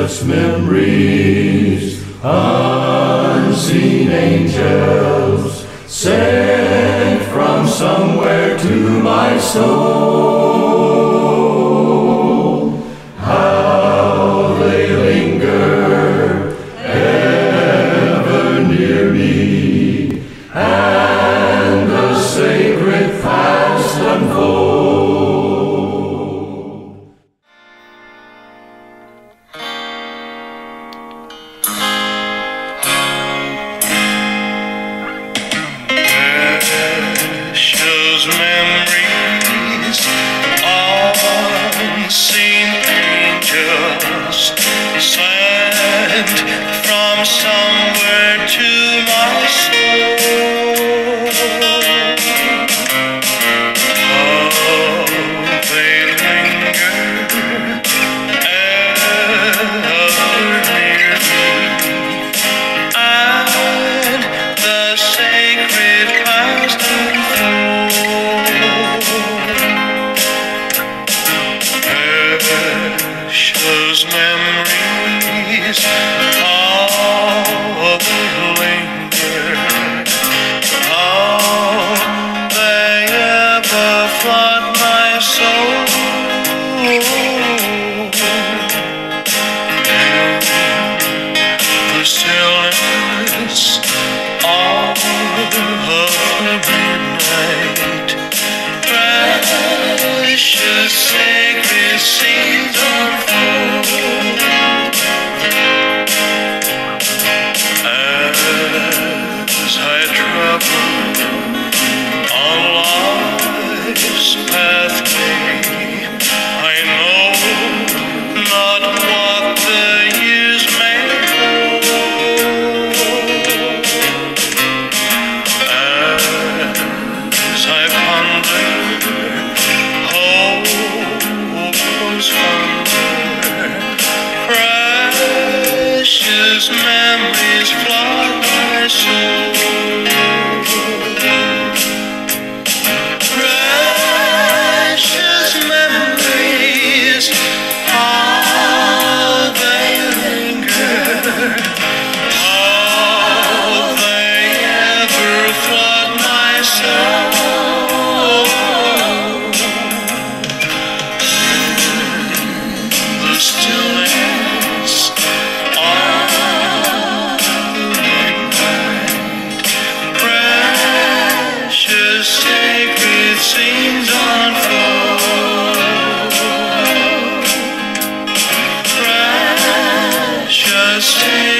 precious memories, unseen angels sent from somewhere to my soul. How they linger ever near me, and the sacred past unfold. Precious memories, unseen angels sent from somewhere to my soul. How they linger ever near me, and the sacred past unfold. Precious memories, how they linger, how they ever flood my soul. The stillness of the midnight, precious sacred scenes unfold. As I travel on life's pathway, I know not what the years may hold. As I ponder hope's wonder, precious memories flood my soul. Precious memories, how they linger, how they ever flood my soul. The stillness of the midnight, precious sacred scenes unfold. Precious